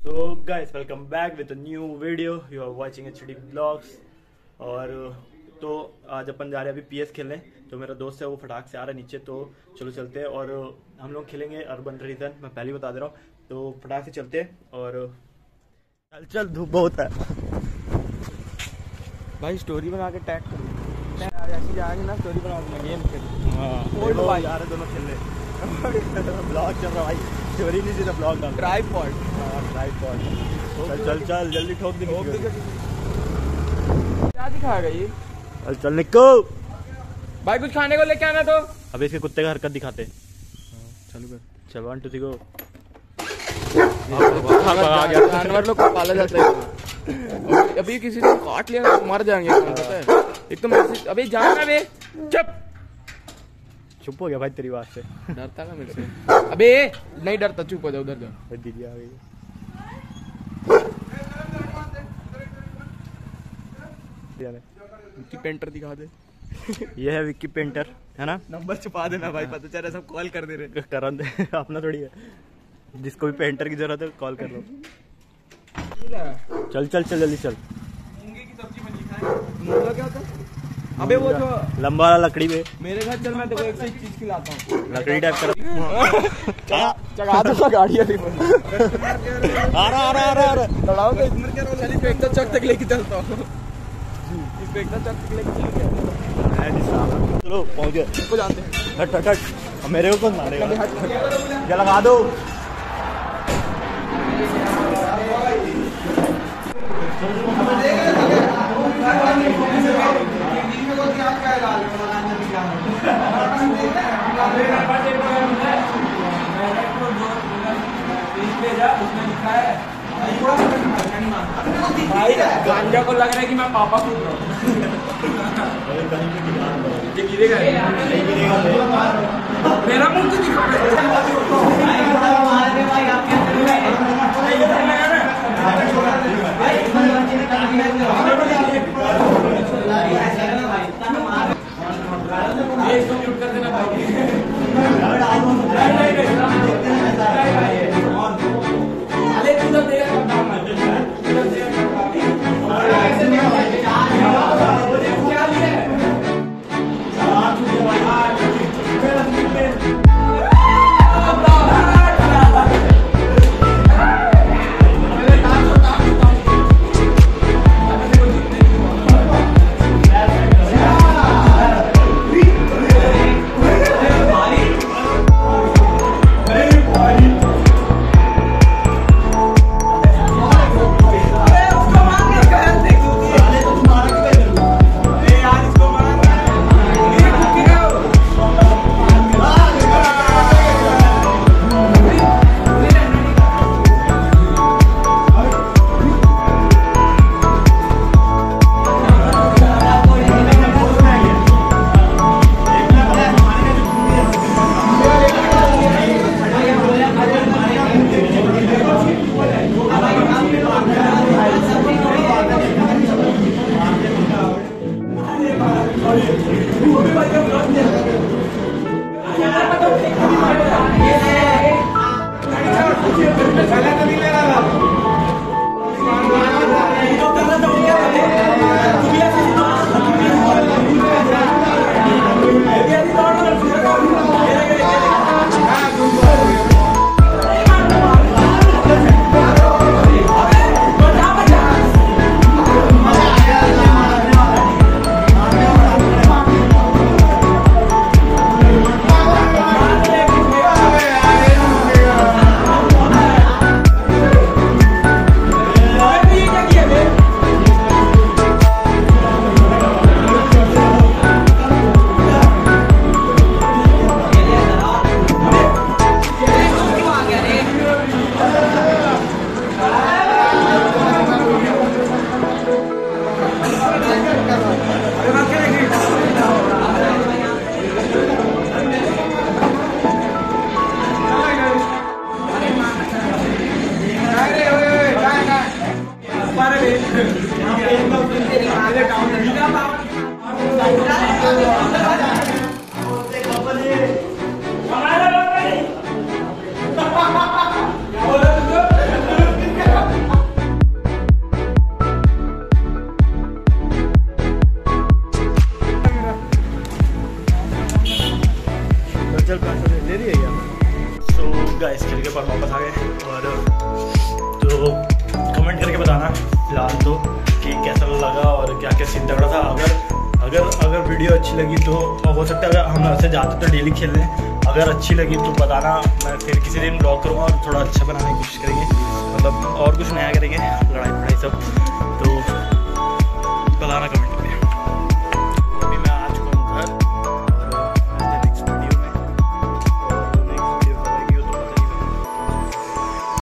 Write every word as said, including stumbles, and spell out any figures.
So guys, welcome back with a new video. You are watching H D Vlogs. और तो आज अपन जा रहे हैं अभी पीएस खेलने। तो मेरा दोस्त है वो फटाक से आ रहा है नीचे, तो चलो चलते हैं। और हम लोग खेलेंगे अर्बन रीजन, मैं पहले ही बता दे रहा हूँ। तो फटाक से चलते हैं और चल चल धूप बहुत है भाई। स्टोरी बना के टैग करो, ऐसे जाएंगे ना स्टोरी बना के गेम खेल। हाँ भाई आ रहे दोनों खेलने। ब्लॉग चल रहा भाई, स्टोरी नहीं सीधा ब्लॉग डाल। ट्राइपॉड, हाँ ट्राइपॉड। चल चल चल जल्दी ठोक दे। क्या दिखाएगा ये? चल चल निको भाई, कुछ खाने को लेके आना। तो अबे इसके कुत्ते का हरकत दिखाते। चालू कर। चल वन टू थ्री गो। जानवर लोग को पाला जाता है। अभी किसी ने काट लिया तो मर जाएंगे, पता है। एक तो मैसेज, अबे जाना बे, चुप चुप हो गया भाई तेरी बात से। डरता ना मेरे से। अबे नहीं डरता, चुप हो जा, उधर जा। दीदी आ गई। विक्की पेंटर दिखा दे। ये है विक्की पेंटर, है ना। नंबर छुपा देना भाई, पता चल रहा सब कॉल कर दे रहे। करन दे अपना थोड़ी है। जिसको भी पेंटर की जरूरत है कॉल कर लो। चल चल चल जल्दी चल। मूंगे की सब्जी बनी खाए। मूंगा क्या होता है? अबे वो जो लंबा वाला लकड़ी पे। मेरे घर चल, मैं तेरे को एक से एक चीज खिलाता हूँ। लकड़ी टाइप कर चढ़ा दूंगा गाड़ी। आ रहा आ रहा आ रहा आ रहा। दौड़ाओ तो इधर क्या रोल। इसको एकदम चक तक लेके चलता हूँ। इसको एकदम चक तक लेके चलता। चलो पहुंच गए। इसको जानते हैं। हट हट हट, मेरे को कौन मारेगा? क्या लगा दो। भाई गांजा को लग रहा है कि मैं पापा कूद रहा हूँ। ये गिरेगा, मेरा मुंह तो दिखा। ले रही है क्या? सो गाइस खेल के पर वापस आ गए और तो कमेंट करके बताना फिलहाल तो कि कैसा लगा और क्या क्या सीन तगड़ा था। अगर अगर अगर वीडियो अच्छी लगी तो हो सकता है अगर हम ऐसे जाते तो डेली खेल लें, अगर अच्छी लगी तो बताना, मैं फिर किसी दिन ब्लॉग करूँगा और थोड़ा अच्छा बनाने की कोशिश करेंगे, मतलब और कुछ नया करेंगे, लड़ाई वड़ाई सब।